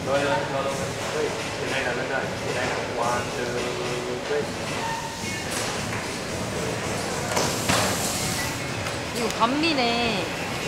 이거 반미네.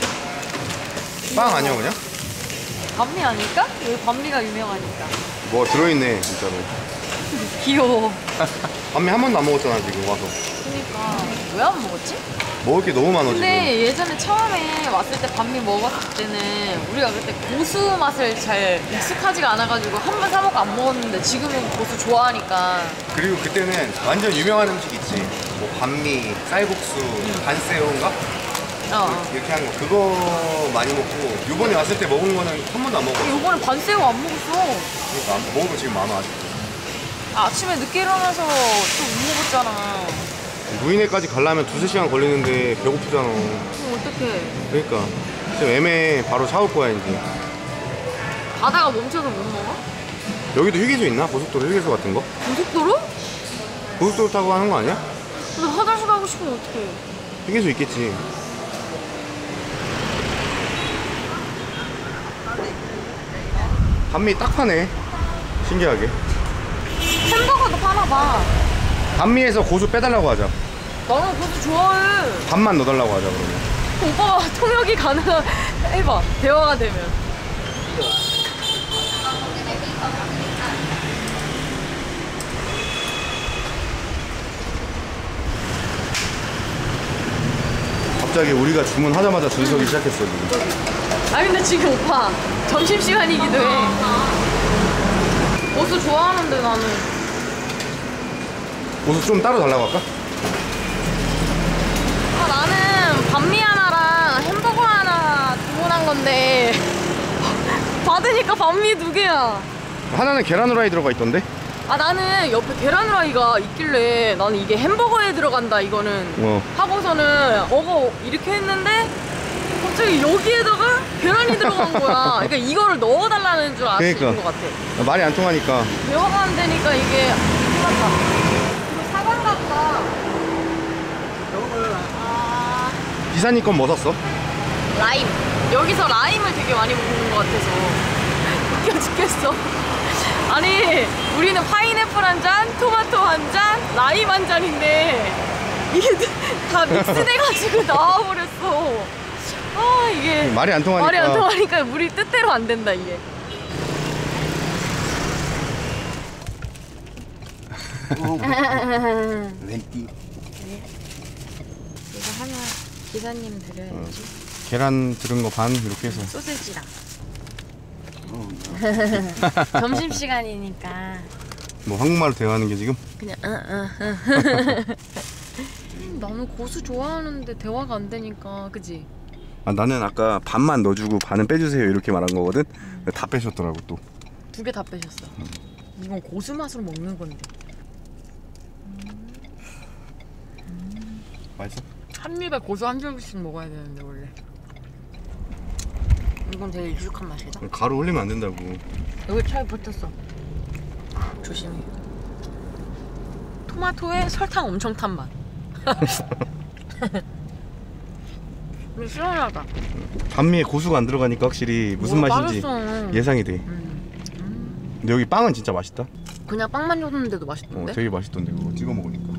빵 아니야 그냥? 반미 아닐까? 여기 반미가 유명하니까. 뭐가 들어있네 진짜로. 귀여워. 반미 한 번도 안 먹었잖아 지금 와서. 그니까 왜 안 먹었지? 먹을 게 너무 많아 근데 지금. 예전에 처음에 왔을 때 반미 먹었을 때는 우리가 그때 고수 맛을 잘 익숙하지가 않아가지고 한 번 사 먹고 안 먹었는데 지금은 고수 좋아하니까. 그리고 그때는 완전 유명한 음식 있지. 뭐 반미, 쌀국수, 반새우인가? 이렇게 하는 거 그거 많이 먹고 요번에 왔을 때 먹은 거는 한 번도 안 먹었어. 요번에 반새우 안 먹었어. 그러니까 먹은 거 지금 많아 아직도. 아침에 늦게 일어나서 또 못 먹었잖아. 무인회까지 가려면 2~3시간 걸리는데 배고프잖아. 그럼 어떡해. 그러니까 지금 애매해. 바로 사 올 거야 이제. 가다가 멈춰서 못 먹어? 여기도 휴게소 있나? 고속도로 휴게소 같은 거? 고속도로? 고속도로 타고 가는 거 아니야? 근데 화장실 가고 싶으면 어떡해. 휴게소 있겠지. 반미 딱 파네. 신기하게. 햄버거도 파나봐. 반미에서 고수 빼달라고 하자. 나는 고수 좋아해. 반만 넣어달라고 하자 그러면. 오빠가 통역이 가능한 해봐. 대화가 되면. 갑자기 우리가 주문하자마자 줄 서기 시작했어 지금. 아니 근데 지금 오빠 점심시간이기도 해. 고수 좋아하는데 나는. 고수 좀 따로 달라고 할까? 나는 반미 하나랑 햄버거 하나 주문한 건데 받으니까 반미 2개야. 하나는 계란 후라이 들어가 있던데? 나는 옆에 계란 후라이가 있길래 나는 이게 햄버거에 들어간다 이거는 하고서는 이렇게 했는데 갑자기 여기에다가 계란이 들어간 거야. 그러니까 이거를 넣어달라는 줄 아시는 그러니까. 것 같아. 말이 안 통하니까. 대화가 안 되니까 이게 큰일났다. 이거 사과인가 보다. 기사님 건 뭐 샀어? 라임. 여기서 라임을 되게 많이 먹는 것 같아서 웃겨 죽겠어. 아니 우리는 파인애플 한 잔, 토마토 한 잔, 라임 한 잔인데 이게 다 믹스돼가지고 나와버렸어. 이게 말이 안 통하니까. 말이 안 통하니까 우리 뜻대로 안 된다 이게. 렌띠. 이거 하나 기사님 드려야지. 계란 들은 거 반 이렇게 해서. 소세지랑. 점심시간이니까 뭐 한국말로 대화하는 게 지금? 그냥 나는 고수 좋아하는데 대화가 안 되니까 그지? 나는 아까 반만 넣어주고 반은 빼주세요 이렇게 말한 거거든? 다 빼셨더라고 또. 2개 다 빼셨어. 이건 고수 맛으로 먹는 건데. 맛있어? 한 입에 고수 한 줄기씩 먹어야 되는데 원래. 이건 되게 익숙한 맛이다. 가루 흘리면 안 된다고. 여기 차에 붙었어. 조심해. 토마토에 설탕 엄청 탄 맛. 근데 시원하다. 반미에 고수가 안 들어가니까 확실히 무슨 맛인지 맛있어. 예상이 돼. 근데 여기 빵은 진짜 맛있다. 그냥 빵만 줬는데도 맛있던데? 되게 맛있던데 그거 찍어 먹으니까.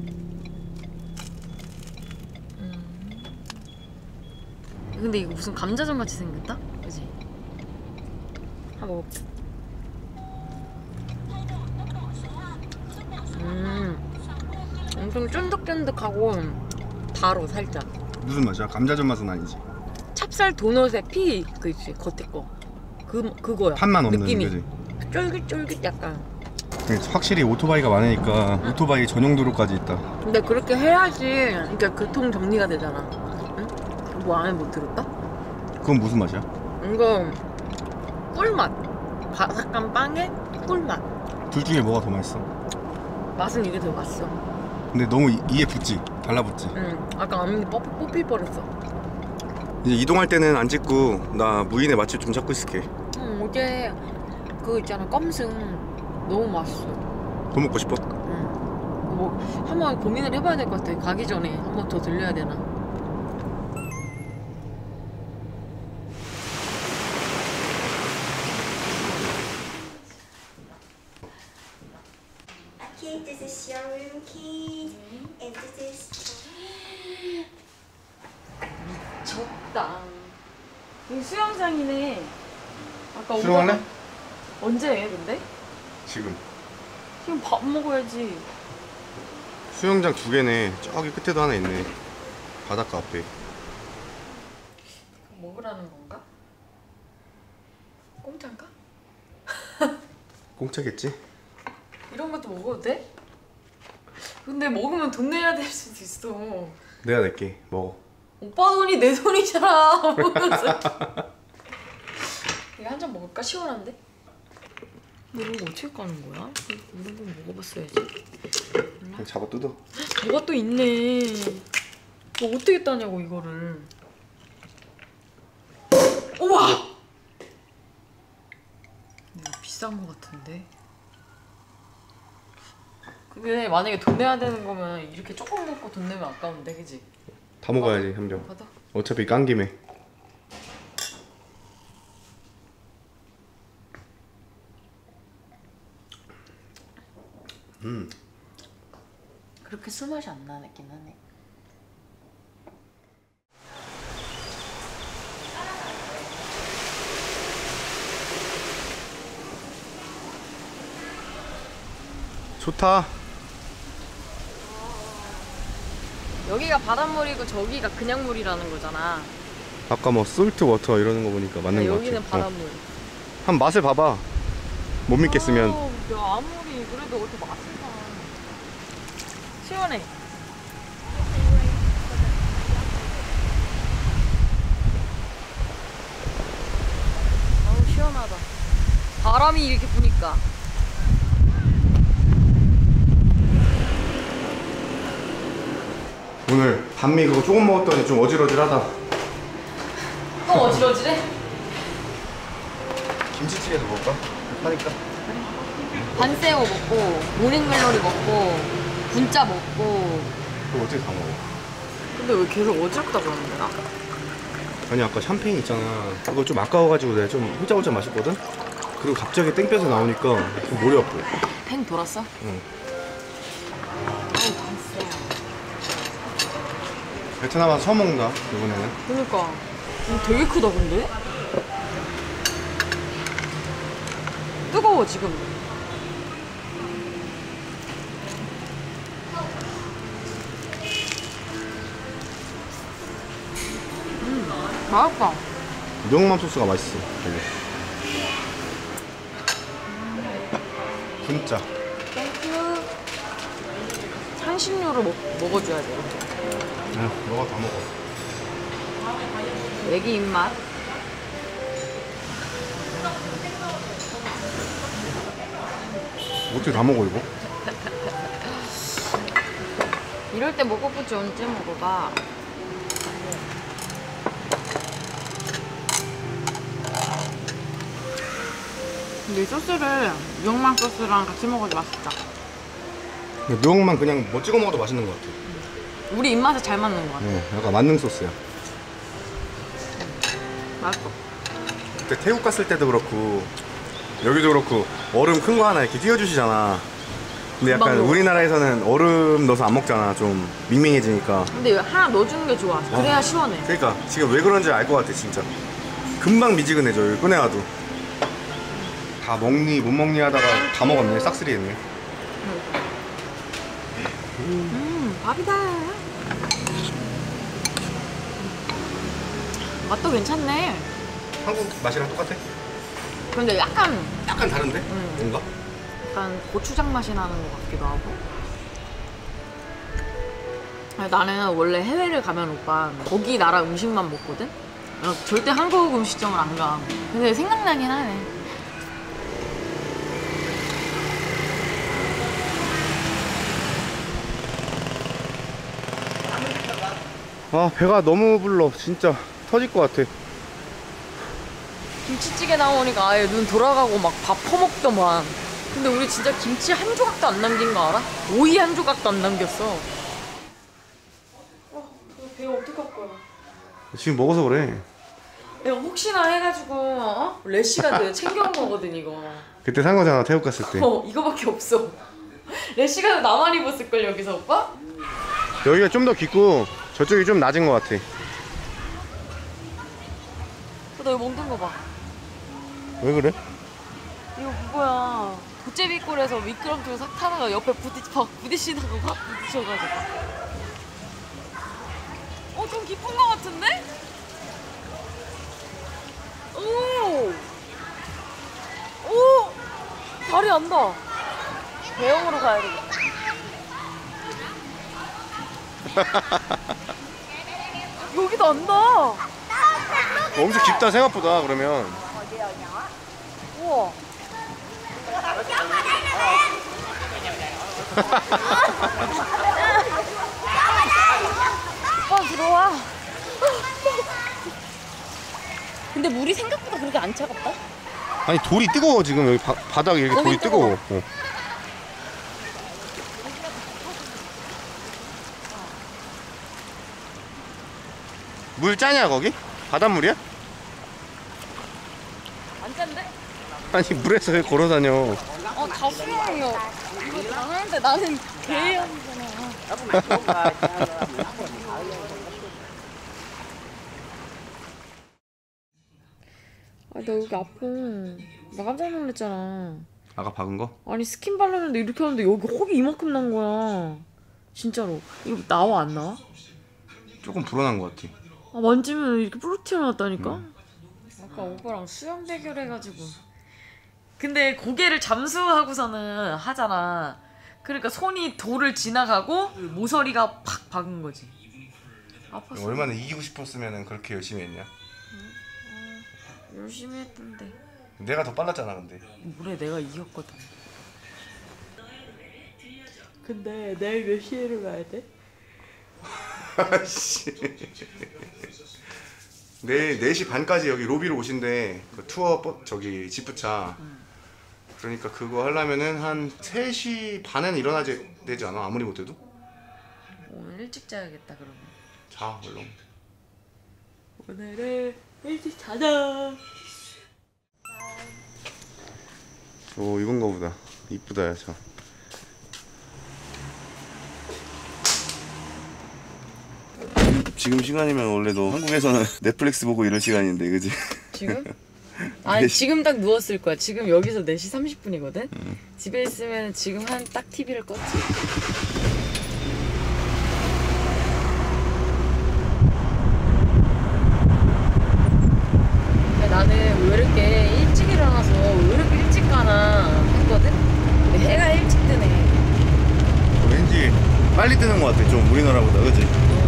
근데 이거 무슨 감자전 같이 생겼다? 그지? 한번 먹어볼게. 엄청 쫀득쫀득하고 달어 살짝. 무슨 맛이야? 감자전 맛은 아니지. 찹쌀 도넛에 피 그 있지 겉에 거. 그거야. 판만 없는 느낌이. 거지. 쫄깃쫄깃 약간. 확실히 오토바이가 많으니까 오토바이 전용 도로까지 있다. 근데 그렇게 해야지 그러니까 교통 정리가 되잖아. 응? 뭐 안에 뭐 들었다? 그건 무슨 맛이야? 이거 꿀맛. 바삭한 빵에 꿀맛. 둘 중에 뭐가 더 맛있어? 맛은 이게 더 맛있어. 근데 너무 이에 붙지? 달라붙지? 응. 아까 앞니 뽑힐 뻔했어. 이제 이동할 때는 안 찍고 나 무인의 맛집 좀 찾고 있을게. 응. 어제 그거 있잖아 껌승 너무 맛있어. 더 먹고 싶어? 응. 뭐 한번 고민을 해봐야 될 것 같아. 가기 전에 한 번 더 들려야 되나. is your room key. And this is. 미쳤다. 여기 수영장이네. 아까 수영할래? 오다가- 언제 해 근데? 지금. 지금 밥 먹어야지. 수영장 2개네. 저기 끝에도 하나 있네. 바닷가 앞에. 먹으라는 건가? 공짜인가? 공짜겠지? 이런 것도 먹어도 돼? 근데 먹으면 돈 내야 될 수도 있어. 내가 낼게. 먹어. 오빠 돈이 내 돈이잖아. 먹으면서. 이거 한 잔 먹을까? 시원한데? 근데 이거 어떻게 까는 거야? 이런 건 먹어봤어야지. 그냥 잡아 뜯어. 뭐가 또 있네. 뭐 어떻게 따냐고 이거를. 우와! 이거 비싼 거 같은데. 근데 만약에 돈 내야 되는 거면 이렇게 조금 먹고 돈 내면 아까운데, 그지? 다 먹어야지 한 병. 받아. 어차피 깐 김에. 그렇게 술 맛이 안 나긴 하네. 좋다. 여기가 바닷물이고 저기가 그냥 물이라는 거잖아. 아까 뭐 솔트 워터 이러는 거 보니까 맞는 거 같아. 여기는 바닷물. 한 맛을 봐봐. 못 믿겠으면. 야, 아무리 그래도 어떻게 맛을 봐. 시원해. 아우 시원하다. 바람이 이렇게 부니까. 오늘 반미 그거 조금 먹었더니 좀 어질어질하다. 또 어지러지래? 김치찌개도 먹을까? 하니까. 반새우 먹고 모닝글로리 먹고 분짜 먹고. 그거 어떻게 다 먹어? 근데 왜 계속 어지럽다 그러는 거야? 아니 아까 샴페인 있잖아. 그거 좀 아까워가지고 내가 좀 홀짝홀짝 마셨거든? 그리고 갑자기 땡볕에 나오니까 좀 머리 아파. 팽 돌았어? 응. 아우 반새우. 베트남 와서 처음 먹는다 이번에는. 그러니까 되게 크다 근데? 뜨거워 지금. 맛있다. 명란 소스가 맛있어 되게. 분짜. 땡큐. 향신료를 먹어줘야 돼 이렇게. 너가 다 먹어. 애기 입맛. 어떻게 다 먹어 이거? 이럴 때 먹어보지 언제 먹어봐. 근데 이 소스를 명란 소스랑 같이 먹어도 맛있다. 명만 그냥 뭐 찍어 먹어도 맛있는 것 같아. 우리 입맛에 잘 맞는 것 같아. 약간 만능 소스야. 맛있어. 그때 태국 갔을 때도 그렇고 여기도 그렇고 얼음 큰 거 하나 이렇게 띄워주시잖아. 근데 약간 금방 우리나라에서는 얼음 넣어서 안 먹잖아. 좀 밍밍해지니까. 근데 하나 넣어주는 게 좋아. 그래야 시원해. 그러니까 지금 왜 그런지 알 것 같아 진짜. 금방 미지근해져 여기 꺼내와도. 다 먹니 못 먹니 하다가 다 먹었네. 싹쓸이 했네. 밥이다. 맛도 괜찮네. 한국 맛이랑 똑같아? 근데 약간 다른데? 뭔가? 약간 고추장 맛이 나는 것 같기도 하고. 아니, 나는 원래 해외를 가면 오빠 거기 나라 음식만 먹거든? 절대 한국 음식점을 안 가. 근데 생각나긴 하네. 아 배가 너무 불러 진짜 터질 것 같아. 김치찌개 나오니까 아예 눈 돌아가고 막 밥 퍼먹더만. 근데 우리 진짜 김치 한 조각도 안 남긴 거 알아? 오이 한 조각도 안 남겼어. 배가 어떡할 거야. 지금 먹어서 그래. 내가 혹시나 해가지고 레시가 돼 챙겨온 거거든 이거. 그때 산 거잖아 태국 갔을 때. 이거밖에 없어. 래쉬가 나만 입었을걸 여기서 오빠? 여기가 좀 더 깊고 저쪽이 좀 낮은 것 같아. 너 이거 먹는 거 봐. 왜 그래? 이거 그거야. 도제비골에서 미끄럼틀 싹 타다가 옆에 부딪히다가 확 부딪혀가지고. 좀 깊은 거 같은데? 오! 다리 안다. 대형으로 가야 되겠다. 여기도 안다. 엄청 깊다 생각보다. 그러면 우와. 오빠 들어와. 근데 물이 생각보다 그렇게 안 차갑다? 아니 돌이 뜨거워 지금. 여기 바닥이 이렇게 돌이 뜨거워. 물 짜냐 거기? 바닷물이야? 안 짠데? 아니 물에서 왜 걸어다녀. 다 수영이요. 이거 다 하는데 나는 개연이잖아. 나 여기 아픈. 나 깜짝 놀랐잖아. 아까 박은 거? 아니 스킨 바르는데 이렇게 하는데 여기 혹이 이만큼 난 거야. 진짜로. 이거 나와 안 나와? 조금 불어난 것 같아. 만지면 이렇게 뿌르 튀어나왔다니까? 아까 오빠랑 수영 대결 해가지고. 근데 고개를 잠수하고서는 하잖아. 그러니까 손이 돌을 지나가고 모서리가 팍 박은 거지. 아팠어. 얼마나 이기고 싶었으면 그렇게 열심히 했냐? 열심히 했던데. 내가 더 빨랐잖아 근데. 뭐래, 내가 이겼거든. 근데 내일 몇 시에 일어나야 돼? 아씨. 내일 4시 반까지 여기 로비로 오신대. 그 투어 저기 지프차. 그러니까 그거 하려면은 한 3시 반에는 일어나야 되지 않아? 아무리 못해도? 오늘 일찍 자야겠다 그러면. 자 얼른. 오늘은 일찍 자자. 오 이건가 보다. 이쁘다 야 저. 지금 시간이면 원래 너 한국에서는 넷플릭스 보고 이럴 시간인데 그지? 지금? 아니 지금 딱 누웠을 거야. 지금 여기서 4시 30분이거든? 집에 있으면 지금 한 딱 TV를 껐지. 나는 왜 이렇게 일찍 일어나서 왜 이렇게 일찍 가나 했거든? 근데 해가 일찍 뜨네. 왠지 빨리 뜨는 것 같아 좀 우리나라보다 그지?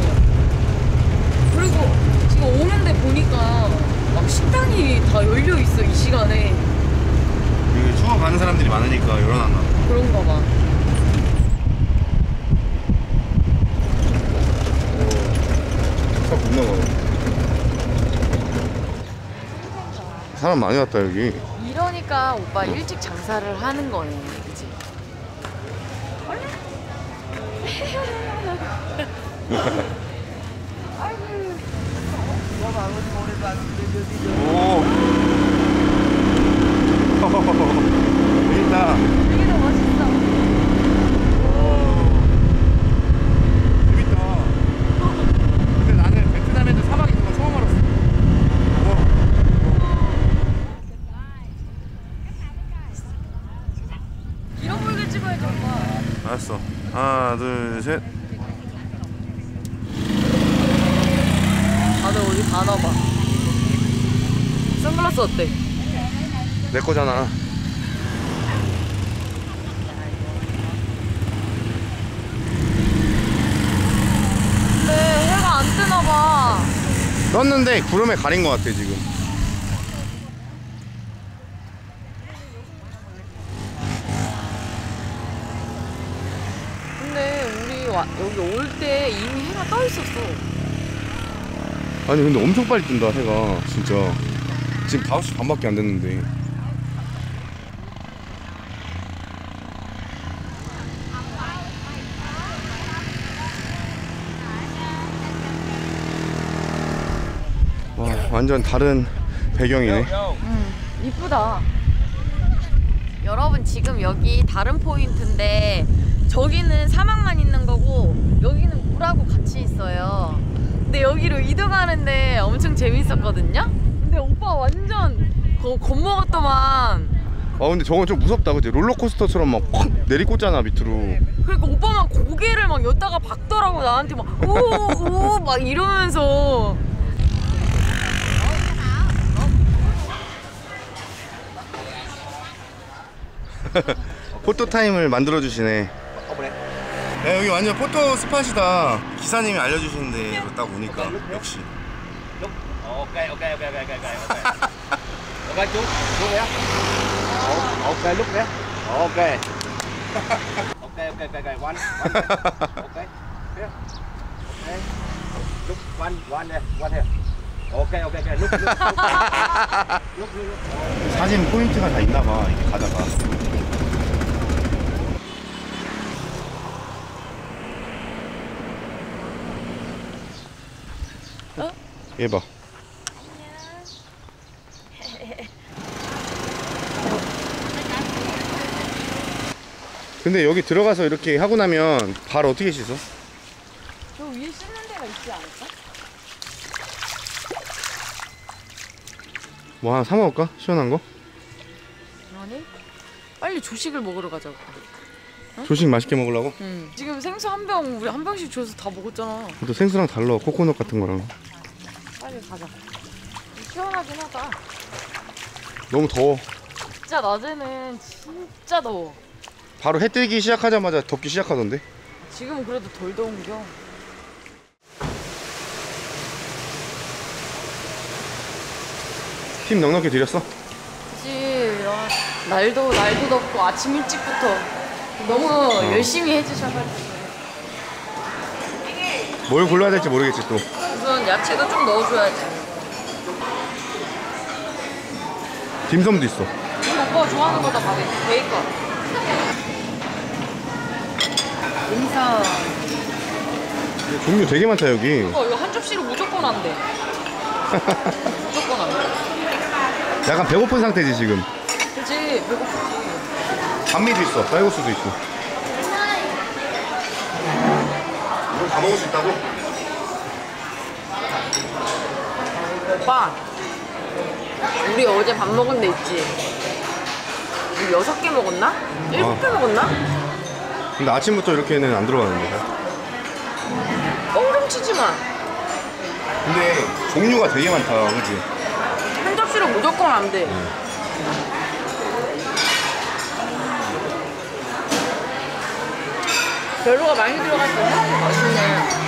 그리고 지금 오는데 보니까 막 식당이 다 열려 있어 이 시간에. 여기 투어 가는 사람들이 많으니까 열어놨나 봐. 그런가 봐. 차 못 나가. 사람 많이 왔다 여기. 이러니까 오빠 일찍 장사를 하는 거네, 그치? 오. 재밌다. 이게 더 멋있어. 재밌다. 근데 나는 베트남에도 사막 있는 거 처음 알았어. 이런 물을 찍어야지 오빠. 알았어. 하나, 둘, 셋. 다들 어디 가나봐. 선글라스 어때? 내 거잖아. 근데 해가 안 뜨나봐. 떴는데 구름에 가린 것 같아 지금. 근데 우리 여기 올 때 이미 해가 떠 있었어. 아니 근데 엄청 빨리 뜬다 해가 진짜. 지금 5시 반밖에 안 됐는데. 와 완전 다른 배경이네. 이쁘다. 여러분 지금 여기 다른 포인트인데 저기는 사막만 있는 거고 여기는 물하고 같이 있어요. 근데 여기로 이동하는데 엄청 재밌었거든요. 근데 오빠 완전 겁먹었더만. 아 근데 저건 좀 무섭다 그치? 롤러코스터처럼 막 확 내리꽂잖아 밑으로. 그러니까 오빠 막 고개를 막 여다가 박더라고. 나한테 막 오오 막 이러면서. 포토 타임을 만들어 주시네. 야, 여기 완전 포토 스팟이다. 기사님이 알려주시는 데로 딱 오니까 역시. Ok, ok, ok, ok, ok, ok. Ok chú nhé. Ok lúc nhé. Ok. Ok, ok, ok, ok, one. Ok. Here. Ok. Look, one there, one here. Ok, ok, ok, look, look. 사진 포인트가 다 있나봐 이게 가다가. 어? 얘 봐. 근데 여기 들어가서 이렇게 하고 나면 발 어떻게 씻어? 저 위에 씻는 데가 있지 않을까? 뭐 하나 사 먹을까? 시원한 거? 아니? 빨리 조식을 먹으러 가자고. 응? 조식 맛있게 먹으려고? 응. 지금 생수 한 병 우리 한 병씩 줘서 다 먹었잖아. 또 생수랑 달라. 코코넛 같은 거랑. 빨리 가자. 시원하긴 하다. 너무 더워. 진짜 낮에는 진짜 더워. 바로 해 뜨기 시작하자마자 덥기 시작하던데. 지금은 그래도 덜 더운겨. 힘 넉넉히 들였어? 그치. 날도 덥고 아침 일찍부터 너무 열심히 해주셔가지고. 뭘 골라야 될지 모르겠지 또. 우선 야채도 좀 넣어줘야지. 딤섬도 있어. 이거 오빠가 좋아하는 거다 봐. 베이컨. 인사. 종류 되게 많다 여기. 이거 한 접시로 무조건 안 돼. 무조건 안 돼. 약간 배고픈 상태지 지금. 그치, 배고프지. 반미도 있어. 쌀국수도 있고. 이거 다 먹을 수 있다고? 오빠, 우리 어제 밥 먹은 데 있지? 우리 6개 먹었나? 7개 먹었나? 근데 아침부터 이렇게는 안 들어가는데. 뻥뻥치지 마. 근데 종류가 되게 많다, 그치? 한 접시로 무조건 안 돼. 재료가 많이 들어가서 맛있네.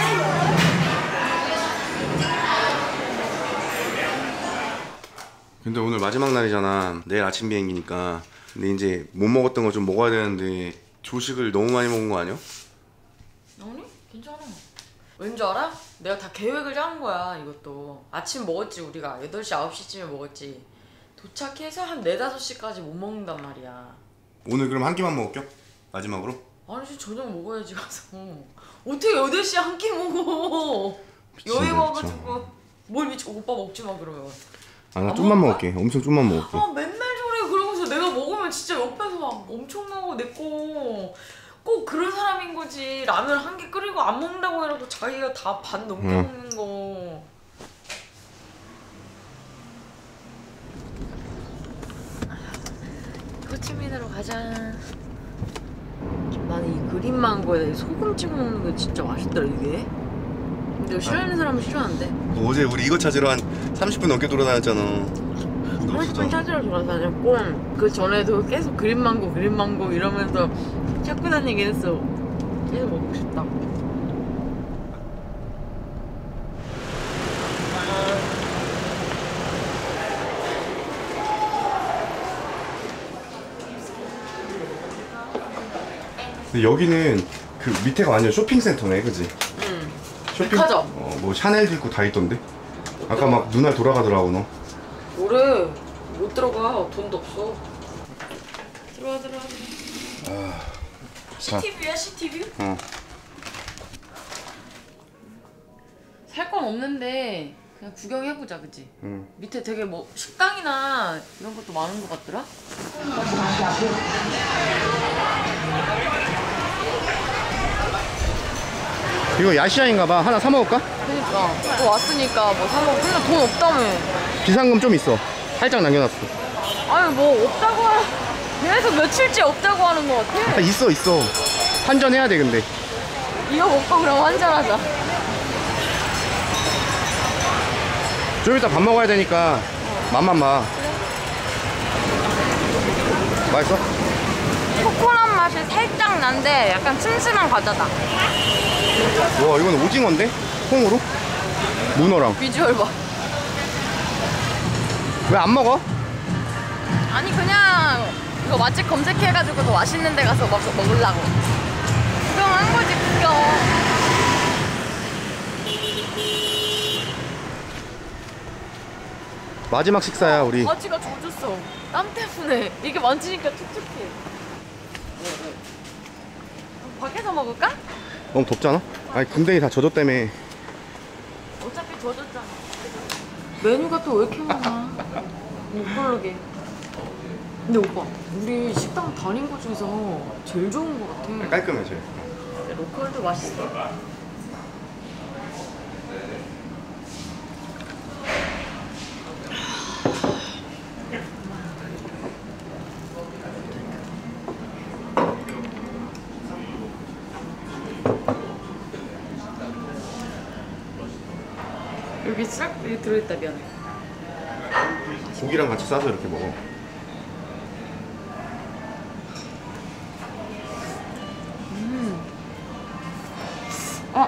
근데 오늘 마지막 날이잖아. 내일 아침 비행기니까. 근데 이제 못 먹었던 거 좀 먹어야 되는데 조식을 너무 많이 먹은 거 아니야? 아니? 괜찮아. 왠 줄 알아? 내가 다 계획을 짠 거야, 이것도. 아침 먹었지, 우리가. 8시, 9시쯤에 먹었지. 도착해서 한 4, 5시까지 못 먹는단 말이야. 오늘 그럼 한 끼만 먹을게요? 마지막으로? 아니, 저녁 먹어야지, 가서. 어떻게 8시에 한 끼 먹어? 미친다, 여행 와가지고. 뭘 미쳐, 오빠 먹지 마, 그러면. 아, 나 좀만 먹을게. 엄청 좀만 먹을게. 아, 맨날 저래. 그러면서 내가 먹으면 진짜 옆에서 막 엄청 먹어, 내 거. 꼭 그런 사람인 거지. 라면 한 개 끓이고 안 먹는다고 해놓고 자기가 다 반 넘게 먹는 거. 호치민으로 가자. 나는 이 그린 망고에 소금 찍어 먹는 게 진짜 맛있더라, 이게. 근데 싫어하는 사람은 싫어하는데. 어제 우리 이거 찾으러 한 30분 넘게 돌아다녔잖아. 30분 찾으러 돌아다녔고, 그 전에도 계속 그린 망고 이러면서 찾고 다니긴 했어. 계속 먹고 싶다. 근데 여기는 그 밑에가 완전 쇼핑센터네, 그지? 응. 쇼핑? 백화점. 뭐 샤넬도 있고 다 있던데? 아까 막 눈알 돌아가더라고, 너. 뭐래? 못 들어가. 돈도 없어. 들어와. CTV야, CTV? 어. 살 건 없는데 그냥 구경해보자, 그치? 응. 밑에 되게 뭐 식당이나 이런 것도 많은 것 같더라? 이거 야시장인가봐. 하나 사 먹을까? 그니까 또 왔으니까 뭐 사먹고. 근데 돈 없다며. 비상금 좀 있어. 살짝 남겨놨어. 아니 뭐 없다고 계속 며칠째 없다고 하는 것 같아. 아, 있어. 환전해야 돼 근데. 이거 먹고 그럼 환전하자. 좀 이따 밥 먹어야 되니까 맛만 봐. 맛있어? 코코넛 맛이 살짝 난데 약간 슴슴한 과자다. 와 이건 오징어인데? 콩으로? 문어랑. 비주얼 봐. 왜 안 먹어? 아니 그냥 이거 맛집 검색해가지고 더 맛있는 데 가서 먹으려고. 구경한 거지 구경. 마지막 식사야 우리. 바지가 젖었어. 땀 때문에 이게 만지니까 촉촉해. 밖에서 먹을까? 너무 덥잖아? 아니 군대에 다 젖었다며. 어차피 젖었잖아. 메뉴가 또 왜 이렇게 많아? 못 고르게. 근데 오빠, 우리 식당 다닌 거 중에서 제일 좋은 거 같아. 깔끔해 쟤. 로컬도 맛있어. 여기 싹 여기 들어있다. 미안해. 고기랑 같이 싸서 이렇게 먹어. 어,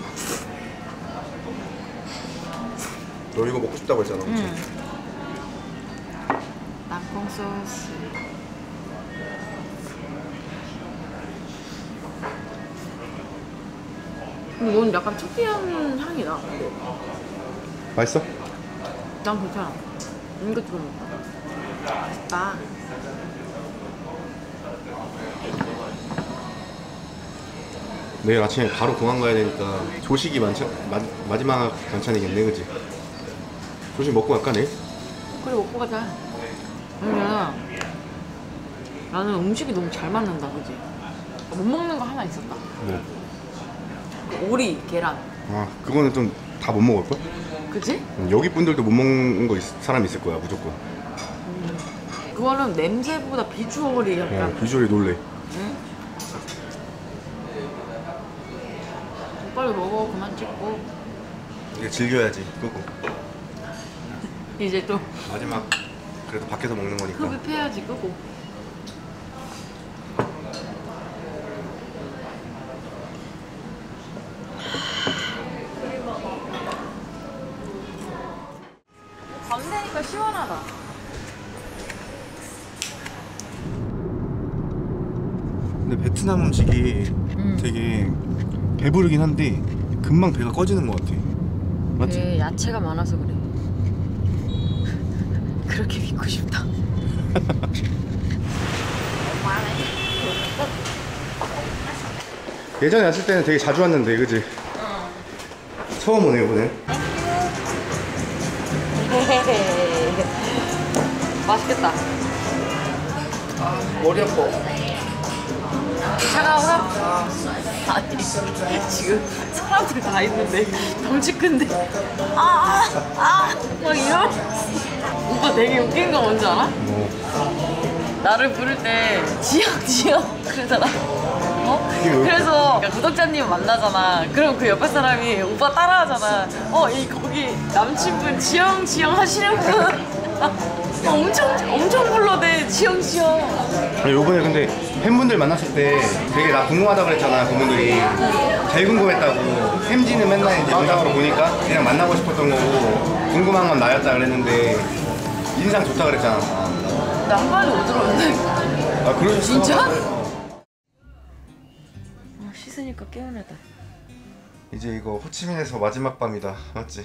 너 이거 먹고 싶다고 했잖아. 땅콩 소스. 근데 이건 약간 특이한 향이 나. 맛있어? 난 괜찮아. 이거 찍어 먹자. 맛있다. 내일 아침에 바로 공항 가야 되니까 조식이 마지막 반찬이겠네, 그치? 조식 먹고 갈까 내일? 그래 먹고 가자. 왜냐면 나는 음식이 너무 잘 맞는다, 그지? 못 먹는 거 하나 있었다. 뭐? 그 오리, 계란. 아 그거는 좀 다 못 먹을걸? 그지? 여기 분들도 못 먹는 사람 있을 거야 무조건. 그거는 냄새보다 비주얼이 약간. 비주얼이 놀래. 응? 빨리 먹어. 그만 찍고. 이게 즐겨야지. 끄고 이제 또 마지막 그래도 밖에서 먹는 거니까. 흡입해야지. 끄고. 밤 되니까 시원하다. 근데 베트남 음식이 되게 배부르긴 한데 금방 배가 꺼지는 것 같아. 맞지? 그 야채가 많아서 그래. 그렇게 믿고 싶다. 예전에 왔을 때는 되게 자주 왔는데, 그지? 처음 오네 이번에. 맛있겠다. 머리 아파. 차가워서? 아니 지금 사람들 다 있는데 덩치 큰데 막 이런. 오빠 되게 웃긴 거 뭔지 알아? 나를 부를 때 지영 그러잖아. 어? 이게 왜? 그래서 구독자님 만나잖아. 그럼 그 옆에 사람이 오빠 따라하잖아. 이 거기 남친분 지영 하시는 분. 엄청 불러대. 지영. 아니, 요번에 근데 팬분들 만났을 때 되게 나 궁금하다고 그랬잖아. 그분들이 제일 궁금했다고. 햄지는 맨날 이제 영상으로 보니까 그냥 만나고 싶었던 거고 궁금한 건 나였다 그랬는데 인상 좋다 그랬잖아. 나 한 번도 못 들었는데. 아 그러셨어? 진짜? 씻으니까 개운하다. 이제 이거 호치민에서 마지막 밤이다. 맞지?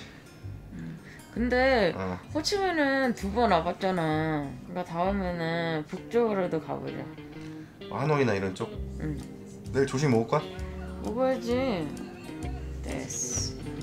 근데 어. 호치민은 2번 와봤잖아. 그러니까 다음에는 북쪽으로도 가보자. 하노이나 이런 쪽? 응. 내일 조식 먹을 거야? 먹어야지. 됐어.